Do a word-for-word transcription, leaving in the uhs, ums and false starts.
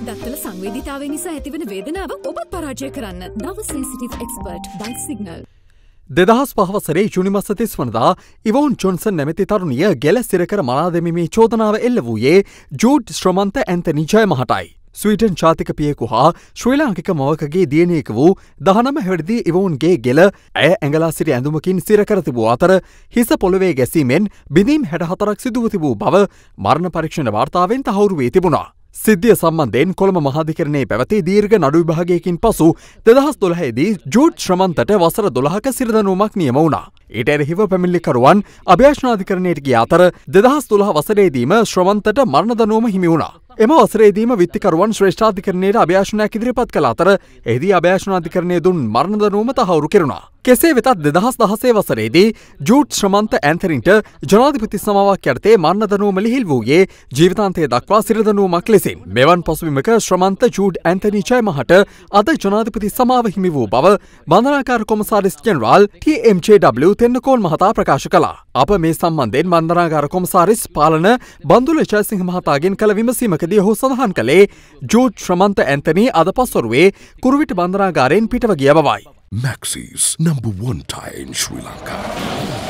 දත්වල සංවේදීතාවය නිසා ඇතිවන වේදනාව ඔබත් පරාජය කරන්න. නව සෙන්සිටිව් එක්ස්පර්ට් බයිට් සිග්නල්. දෙදහස් පහ වසරේ ජුනි මාස තිස් වනදා ඉවෝන් ජොන්සන් නැමැති තරුණිය ගෙල සිරකර මරා දැමීමේ චෝදනාව එල්ල වූයේ ජූඩ් ශ්‍රමන්ත ඇන්තනි ජයමහටයි. ස්වීඩන් ජාතික පියෙකු හා ශ්‍රී ලාංකික මවකගේ දියණියක වූ දහනම හැවිරිදි ඉවෝන්ගේ ගෙල ඇය ඇඟලා සිටි ඇඳුමකින් සිරකර තිබූ අතර හිස පොළවේ ගැසීමෙන් බිඳීම් හැට හතරක් සිදුව තිබූ බව මරණ පරීක්ෂණ වාර්තාවෙන් තහවුරු වී තිබුණා. සිද්ධිය සම්බන්ධයෙන් කොළඹ මහාධිකරණයේ පැවති දීර්ඝ නඩු විභාගයකින් පසු දෙදහස් දොළහේදී ජූඩ් ශ්‍රමන්තට වසර දොළහක සිරදනුවමක් නියම වුණා. ඊට එරෙහිව පැමිණිලිකරුවන් අභියාචනාධිකරණයට ගිය අතර දෙදහස් දොළහ වසරේදීම ශ්‍රමන්තට මරණ දඬුවම හිමි වුණා. එම වසරේදීම විත්තිකරුවන් ශ්‍රේෂ්ඨාධිකරණයට අභියාචනයක් ඉදිරිපත් කළ අතර එහිදී අභියාචනාධිකරණය දුන් මරණ දඬුවම තහවුරු කෙරුණා. කෙසේ වෙතත් දෙදහස් දහසේ වසරේදී ජූඩ් ශ්‍රමන්ත ඇන්තනිට ජනාධිපති සමාවක් යටතේ මරණ දඬුවම ලිහිල් වූයේ ජීවිතාන්තය දක්වා සිර දඬුවමක් ලෙසින්. මෙවන් පසුබිමක ශ්‍රමන්ත ජූඩ් ඇන්තනි ජයමහට අද ජනාධිපති සමාව හිමි වූ බව බන්ධනාගාර කොමසාරිස් ජෙනරාල් T M J W Thennakoon මහතා ප්‍රකාශ කළා. අප මේ සම්බන්ධයෙන් බන්ධනාගාර කොමසාරිස් පාලන බන්දුල ජයසිංහ මහතාගෙන් කළ විමසීමකදී ඔහු සඳහන් කළේ ජූඩ් ශ්‍රමන්ත ඇන්තනි අද පස්වරුවේ කුරුවිට බන්ධනාගාරයෙන් පිටව ගිය බවයි. Maxis, number one tire in Sri Lanka.